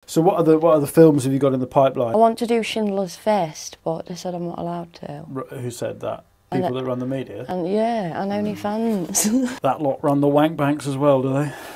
So what other films have you got in the pipeline? I want to do Schindler's List, but they said I'm not allowed to. Who said that? People that run the media? And yeah, and OnlyFans. That lot run the wank banks as well, do they?